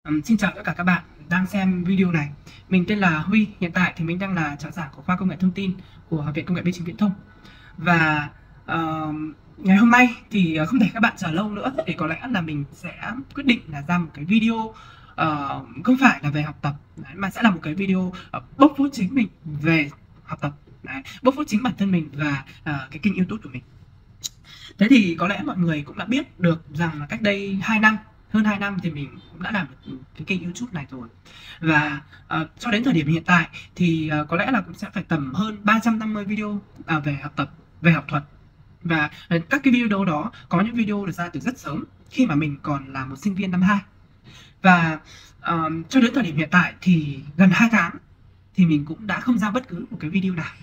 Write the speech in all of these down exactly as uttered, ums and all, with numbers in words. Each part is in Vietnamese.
Um, xin chào tất cả các bạn đang xem video này. Mình tên là Huy, hiện tại thì mình đang là trợ giảng của khoa công nghệ thông tin của Học viện Công nghệ Bưu chính Viễn thông. Và uh, ngày hôm nay thì không thể các bạn chờ lâu nữa, thì có lẽ là mình sẽ quyết định là ra một cái video uh, không phải là về học tập, đấy, mà sẽ là một cái video uh, bóc phốt chính mình về học tập, đấy, bóc phốt chính bản thân mình và uh, cái kênh YouTube của mình. Thế thì có lẽ mọi người cũng đã biết được rằng là cách đây hai năm, hơn hai năm thì mình cũng đã làm được cái kênh YouTube này rồi. Và uh, cho đến thời điểm hiện tại thì uh, có lẽ là cũng sẽ phải tầm hơn ba trăm năm mươi video uh, về học tập, về học thuật. Và uh, các cái video đó có những video được ra từ rất sớm khi mà mình còn là một sinh viên năm hai. Và uh, cho đến thời điểm hiện tại thì gần hai tháng thì mình cũng đã không ra bất cứ một cái video nào.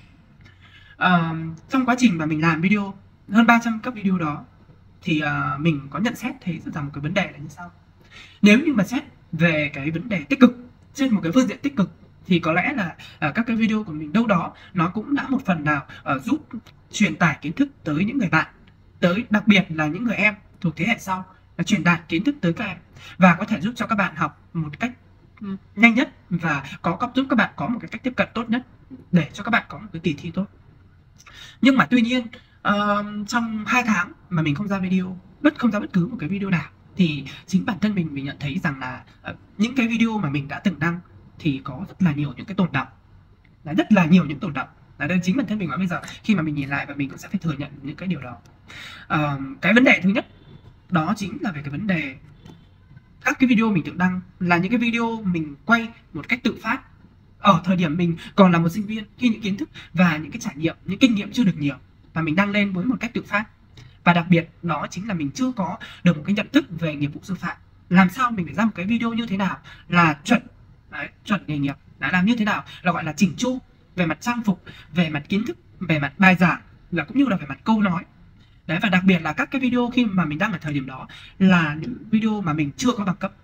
Uh, trong quá trình mà mình làm video hơn ba trăm các video đó thì uh, mình có nhận xét thấy rằng một cái vấn đề là như sau. Nếu như mà xét về cái vấn đề tích cực, trên một cái phương diện tích cực, thì có lẽ là uh, các cái video của mình đâu đó nó cũng đã một phần nào uh, giúp truyền tải kiến thức tới những người bạn, tới đặc biệt là những người em thuộc thế hệ sau, uh, truyền đạt kiến thức tới các em và có thể giúp cho các bạn học một cách nhanh nhất và có giúp các bạn có một cái cách tiếp cận tốt nhất để cho các bạn có một cái kỳ thi tốt. Nhưng mà tuy nhiên Uh, trong hai tháng mà mình không ra video, bất không ra bất cứ một cái video nào, thì chính bản thân mình mình nhận thấy rằng là uh, những cái video mà mình đã từng đăng thì có rất là nhiều những cái tồn đọng, là rất là nhiều những tồn đọng. Là đây chính bản thân mình mà bây giờ khi mà mình nhìn lại và mình cũng sẽ phải thừa nhận những cái điều đó. Uh, cái vấn đề thứ nhất đó chính là về cái vấn đề các cái video mình tự đăng là những cái video mình quay một cách tự phát ở thời điểm mình còn là một sinh viên, khi những kiến thức và những cái trải nghiệm, những kinh nghiệm chưa được nhiều, và mình đăng lên với một cách tự phát. Và đặc biệt đó chính là mình chưa có được một cái nhận thức về nghiệp vụ sư phạm, làm sao mình phải ra một cái video như thế nào là chuẩn, đấy, chuẩn nghề nghiệp, đã làm như thế nào là gọi là chỉnh chu về mặt trang phục, về mặt kiến thức, về mặt bài giảng, là cũng như là về mặt câu nói. Đấy, và đặc biệt là các cái video khi mà mình đăng ở thời điểm đó là những video mà mình chưa có bằng cấp,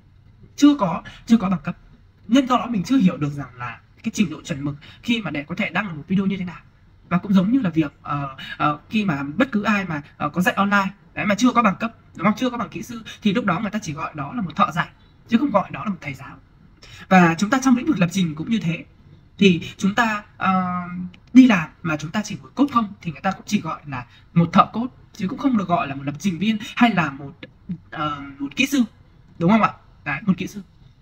chưa có chưa có bằng cấp, nên do đó mình chưa hiểu được rằng là cái trình độ chuẩn mực khi mà để có thể đăng một video như thế nào. Và cũng giống như là việc uh, uh, khi mà bất cứ ai mà uh, có dạy online đấy mà chưa có bằng cấp, đúng không, chưa có bằng kỹ sư, thì lúc đó người ta chỉ gọi đó là một thợ dạy chứ không gọi đó là một thầy giáo. Và chúng ta trong lĩnh vực lập trình cũng như thế, thì chúng ta uh, đi làm mà chúng ta chỉ một code không thì người ta cũng chỉ gọi là một thợ code chứ cũng không được gọi là một lập trình viên hay là một uh, một kỹ sư, đúng không ạ? Đấy, một kỹ sư.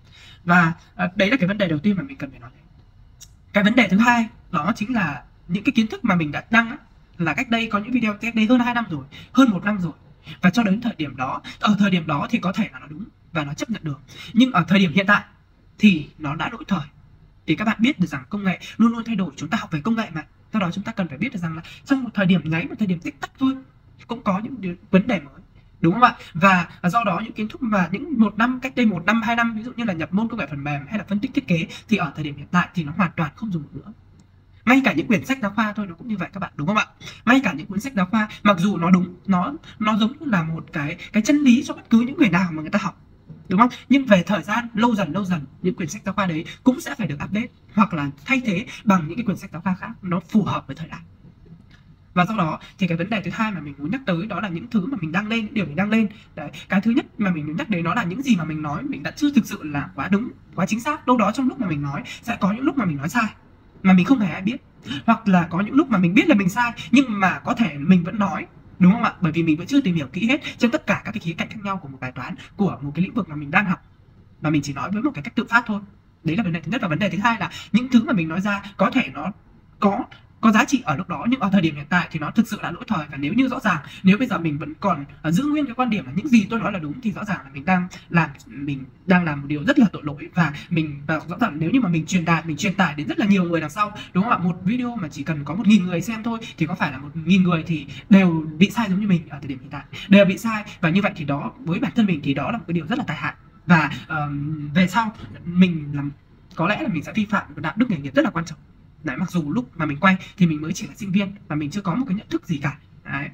Và uh, đấy là cái vấn đề đầu tiên mà mình cần phải nói. Cái vấn đề thứ hai đó chính là những cái kiến thức mà mình đã đăng á, là cách đây có những video cách đây hơn hai năm rồi, hơn một năm rồi. Và cho đến thời điểm đó, ở thời điểm đó thì có thể là nó đúng và nó chấp nhận được. Nhưng ở thời điểm hiện tại thì nó đã lỗi thời. Thì các bạn biết được rằng công nghệ luôn luôn thay đổi, chúng ta học về công nghệ mà. Do đó chúng ta cần phải biết được rằng là trong một thời điểm nháy, một thời điểm tích tắc thôi, cũng có những điều, vấn đề mới. Đúng không ạ? Và do đó những kiến thức mà những một năm, cách đây một năm, hai năm, ví dụ như là nhập môn công nghệ phần mềm hay là phân tích thiết kế, thì ở thời điểm hiện tại thì nó hoàn toàn không dùng được nữa. Ngay cả những quyển sách giáo khoa thôi nó cũng như vậy các bạn, đúng không ạ? Ngay cả những cuốn sách giáo khoa, mặc dù nó đúng, nó nó giống như là một cái cái chân lý cho bất cứ những người nào mà người ta học, đúng không? Nhưng về thời gian lâu dần lâu dần những quyển sách giáo khoa đấy cũng sẽ phải được update hoặc là thay thế bằng những cái quyển sách giáo khoa khác nó phù hợp với thời đại. Và do đó thì cái vấn đề thứ hai mà mình muốn nhắc tới đó là những thứ mà mình đăng lên, những điều mình đăng lên. Đấy, cái thứ nhất mà mình muốn nhắc đến đó là những gì mà mình nói mình đã chưa thực sự là quá đúng, quá chính xác. Đâu đó trong lúc mà mình nói sẽ có những lúc mà mình nói sai mà mình không hề ai biết, hoặc là có những lúc mà mình biết là mình sai nhưng mà có thể mình vẫn nói, đúng không ạ? Bởi vì mình vẫn chưa tìm hiểu kỹ hết trên tất cả các cái khía cạnh khác nhau của một bài toán, của một cái lĩnh vực mà mình đang học, và mình chỉ nói với một cái cách tự phát thôi. Đấy là vấn đề thứ nhất. Và vấn đề thứ hai là những thứ mà mình nói ra có thể nó có có giá trị ở lúc đó, nhưng ở thời điểm hiện tại thì nó thực sự là lỗi thời. Và nếu như rõ ràng nếu bây giờ mình vẫn còn uh, giữ nguyên cái quan điểm là những gì tôi nói là đúng, thì rõ ràng là mình đang làm mình đang làm một điều rất là tội lỗi. Và mình và rõ ràng nếu như mà mình truyền đạt, mình truyền tải đến rất là nhiều người đằng sau, đúng không ạ? Một video mà chỉ cần có một nghìn người xem thôi thì có phải là một nghìn người thì đều bị sai giống như mình ở thời điểm hiện tại, đều bị sai. Và như vậy thì đó, với bản thân mình thì đó là một cái điều rất là tai hại. Và um, về sau mình làm có lẽ là mình sẽ vi phạm một đạo đức nghề nghiệp rất là quan trọng. Đấy, mặc dù lúc mà mình quay thì mình mới chỉ là sinh viên và mình chưa có một cái nhận thức gì cả. Đấy.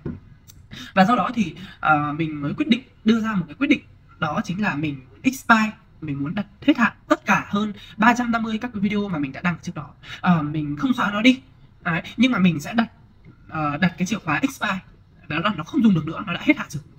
Và do đó thì uh, mình mới quyết định đưa ra một cái quyết định, đó chính là mình expire, mình muốn đặt hết hạn tất cả hơn ba trăm năm mươi các cái video mà mình đã đăng trước đó. Uh, mình không xóa nó đi. Đấy, nhưng mà mình sẽ đặt uh, đặt cái chìa khóa expire, đó là nó không dùng được nữa, nó đã hết hạn sử dụng rồi.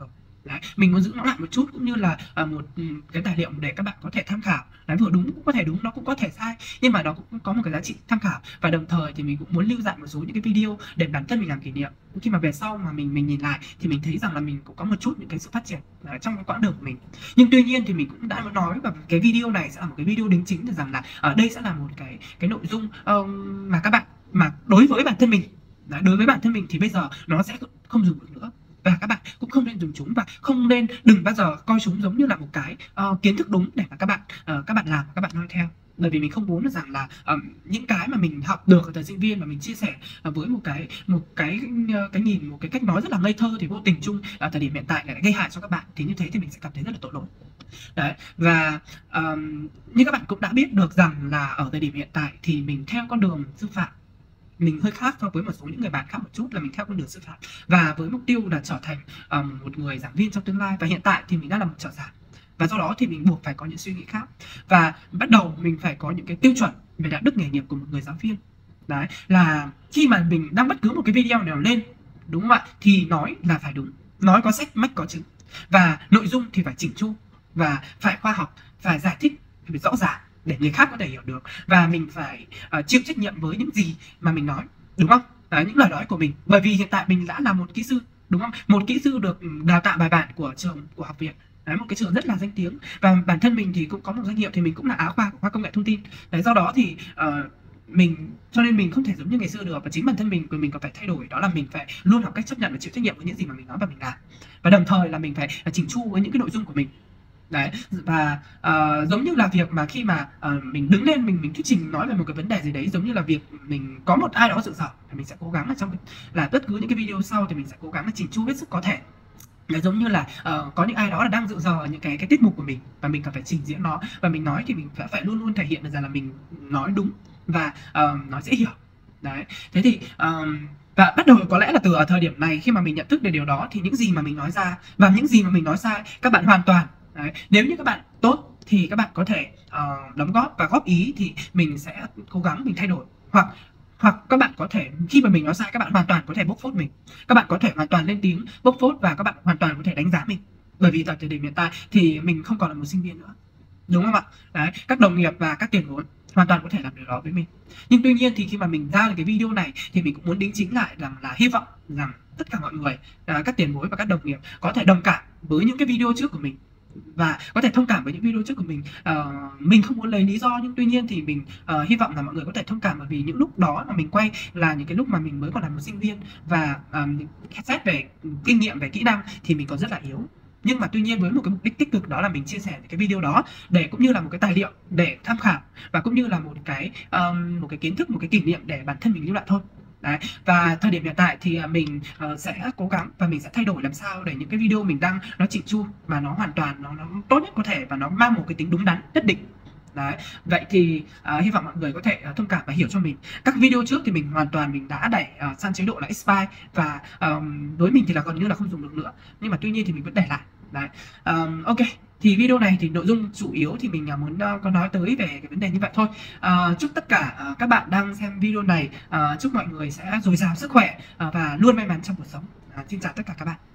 Đấy, mình muốn giữ nó lại một chút cũng như là uh, một um, cái tài liệu để các bạn có thể tham khảo. Đấy, vừa đúng cũng có thể đúng, nó cũng có thể sai, nhưng mà nó cũng có một cái giá trị tham khảo. Và đồng thời thì mình cũng muốn lưu lại một số những cái video để bản thân mình làm kỷ niệm. Khi mà về sau mà mình mình nhìn lại thì mình thấy rằng là mình cũng có một chút những cái sự phát triển uh, trong cái quãng đường của mình. Nhưng tuy nhiên thì mình cũng đã nói và cái video này sẽ là một cái video đính chính rằng là ở đây sẽ là một cái cái nội dung uh, mà các bạn, mà đối với bản thân mình, Đấy, đối với bản thân mình thì bây giờ nó sẽ không dùng được nữa, và các bạn cũng không nên dùng chúng, và không nên đừng bao giờ coi chúng giống như là một cái uh, kiến thức đúng để mà các bạn uh, các bạn làm, các bạn noi theo. Bởi vì mình không muốn rằng là um, những cái mà mình học được ở thời sinh viên mà mình chia sẻ uh, với một cái một cái uh, cái nhìn, một cái cách nói rất là ngây thơ thì vô tình chung ở thời điểm hiện tại lại gây hại cho các bạn, thì như thế thì mình sẽ cảm thấy rất là tội lỗi. Đấy, và um, như các bạn cũng đã biết được rằng là ở thời điểm hiện tại thì mình theo con đường sư phạm, mình hơi khác so với một số những người bạn khác một chút, là mình theo con đường sư phạm và với mục tiêu là trở thành um, một người giảng viên trong tương lai. Và hiện tại thì mình đang là một trợ giảng, và do đó thì mình buộc phải có những suy nghĩ khác, và bắt đầu mình phải có những cái tiêu chuẩn về đạo đức nghề nghiệp của một người giáo viên. Đấy, là khi mà mình đăng bất cứ một cái video nào lên, đúng không ạ, thì nói là phải đúng, nói có sách mách có chứng, và nội dung thì phải chỉnh chu và phải khoa học, phải giải thích, phải rõ ràng để người khác có thể hiểu được, và mình phải uh, chịu trách nhiệm với những gì mà mình nói, đúng không? Đấy, những lời nói của mình, bởi vì hiện tại mình đã là một kỹ sư, đúng không? Một kỹ sư được đào tạo bài bản của trường, của học viện. Đấy, một cái trường rất là danh tiếng, và bản thân mình thì cũng có một danh hiệu, thì mình cũng là Á khoa của khoa công nghệ thông tin. Đấy, do đó thì uh, mình cho nên mình không thể giống như ngày xưa được, và chính bản thân mình mình còn phải thay đổi, đó là mình phải luôn học cách chấp nhận và chịu trách nhiệm với những gì mà mình nói và mình làm, và đồng thời là mình phải chỉnh chu với những cái nội dung của mình. Đấy, và uh, giống như là việc mà khi mà uh, mình đứng lên mình mình thuyết trình nói về một cái vấn đề gì đấy, giống như là việc mình có một ai đó dự sở, thì mình sẽ cố gắng là trong là tất cứ những cái video sau thì mình sẽ cố gắng là chỉnh chu hết sức có thể. Đấy, giống như là uh, có những ai đó là đang dự giờ ở những cái cái tiết mục của mình, và mình cần phải trình diễn nó, và mình nói thì mình phải, phải luôn luôn thể hiện được rằng là mình nói đúng và uh, nói dễ hiểu. Đấy, thế thì um, và bắt đầu có lẽ là từ ở thời điểm này, khi mà mình nhận thức được điều đó, thì những gì mà mình nói ra và những gì mà mình nói sai, các bạn hoàn toàn, đấy, nếu như các bạn tốt thì các bạn có thể uh, đóng góp và góp ý, thì mình sẽ cố gắng mình thay đổi, hoặc hoặc các bạn có thể, khi mà mình nói sai, các bạn hoàn toàn có thể bóc phốt mình, các bạn có thể hoàn toàn lên tiếng bóc phốt, và các bạn hoàn toàn có thể đánh giá mình, bởi vì tại thời điểm hiện tại thì mình không còn là một sinh viên nữa, đúng không ạ? Đấy, các đồng nghiệp và các tiền vốn hoàn toàn có thể làm điều đó với mình. Nhưng tuy nhiên thì khi mà mình ra được cái video này thì mình cũng muốn đính chính lại rằng là hy vọng rằng tất cả mọi người, các tiền bối và các đồng nghiệp có thể đồng cảm với những cái video trước của mình, và có thể thông cảm với những video trước của mình. Uh, mình không muốn lấy lý do, nhưng tuy nhiên thì mình uh, hy vọng là mọi người có thể thông cảm, bởi vì những lúc đó mà mình quay là những cái lúc mà mình mới còn là một sinh viên, và um, xét về kinh nghiệm, về kỹ năng thì mình còn rất là yếu. Nhưng mà tuy nhiên với một cái mục đích tích cực, đó là mình chia sẻ cái video đó để cũng như là một cái tài liệu để tham khảo, và cũng như là một cái um, một cái kiến thức, một cái kỷ niệm để bản thân mình lưu lại thôi. Đấy, và thời điểm hiện tại thì mình uh, sẽ cố gắng và mình sẽ thay đổi làm sao để những cái video mình đăng nó chỉnh chu và nó hoàn toàn nó, nó tốt nhất có thể, và nó mang một cái tính đúng đắn nhất định. Đấy, vậy thì uh, hy vọng mọi người có thể uh, thông cảm và hiểu cho mình. Các video trước thì mình hoàn toàn mình đã đẩy uh, sang chế độ là expire, và um, đối mình thì là gần như là không dùng được nữa, nhưng mà tuy nhiên thì mình vẫn để lại. Đấy, um, ok, thì video này thì nội dung chủ yếu thì mình muốn uh, có nói tới về cái vấn đề như vậy thôi. Uh, chúc tất cả uh, các bạn đang xem video này, uh, chúc mọi người sẽ dồi dào sức khỏe uh, và luôn may mắn trong cuộc sống. Uh, xin chào tất cả các bạn.